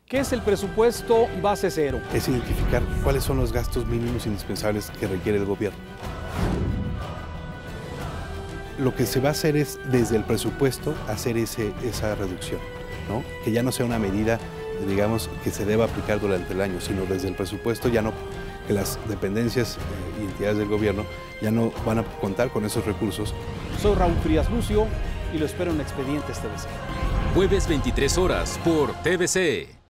¿Qué es el presupuesto base cero? Es identificar cuáles son los gastos mínimos indispensables que requiere el gobierno. Lo que se va a hacer es, desde el presupuesto, hacer esa reducción, ¿no? Que ya no sea una medida, digamos, que se deba aplicar durante el año, sino desde el presupuesto ya no, que las dependencias y entidades del gobierno ya no van a contar con esos recursos. Soy Raúl Frías Lucio y lo espero en Expedientes TVC. Jueves 23 horas por TVC.